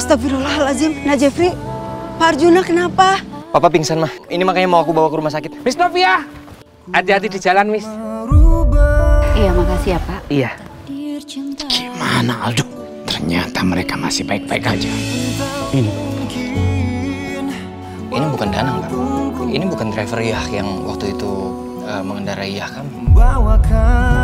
Astagfirullahaladzim, Nak Jeffrey. Pak Arjuna kenapa? Papa pingsan, mah. Ini makanya mau aku bawa ke rumah sakit. Miss Novia, hati-hati di jalan, Miss. Iya, makasih ya, Pak. Iya. Gimana, Aldo? Ternyata mereka masih baik-baik aja. Ini bukan Danang, Pak. Ini bukan driver Yah yang waktu itu mengendarai Yah kan?